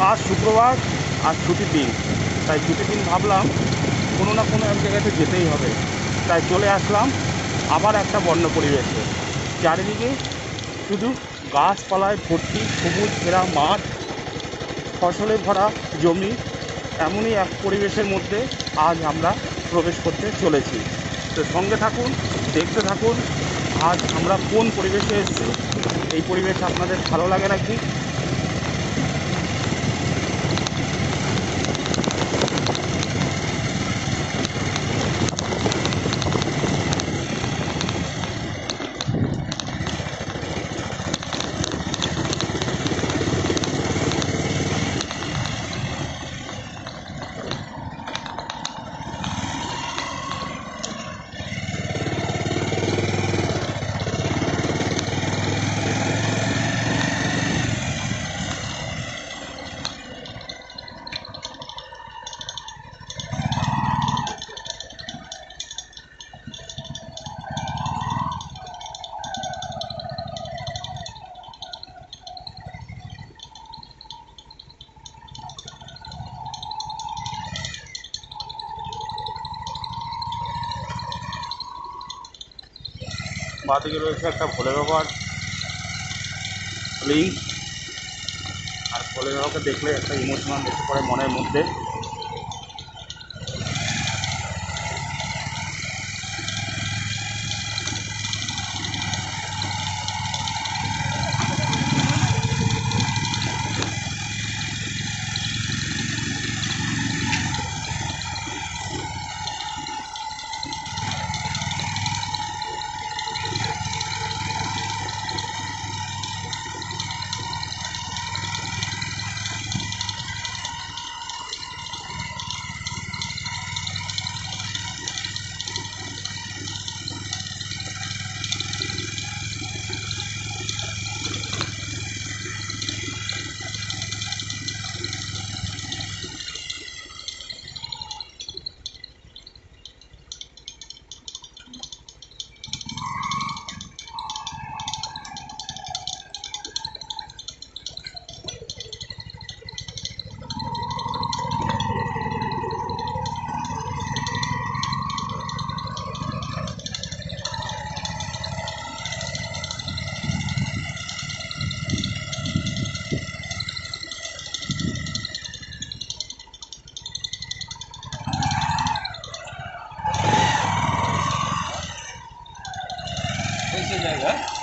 आज शुक्रवार, आज छुटिर दिन, তাই ছুটির দিন ভাবলাম কোনো না কোনো এক জায়গাতে যেতেই হবে। তাই চলে আসলাম আবার একটা বন্য পরিবেশে। চারিদিকে শুধু গাছপালায় ভর্তি, সবুজ ঘেরা মাঠ, ফসলে ভরা জমি, এমনই এক পরিবেশের মধ্যে আজ আমরা প্রবেশ করতে চলেছি। তো সঙ্গে থাকুন, দেখতে থাকুন আজ আমরা কোন পরিবেশে এসেছি। এই পরিবেশ আপনাদের ভালো লাগে নাকি? বাঁদিকে রয়েছে একটা ভোলে বাবার লিঙ্ক, আর ভোলে বাবাকে দেখলে একটা ইমোশনাল এসে পড়ে মনের মধ্যে। कैसे जाएगा?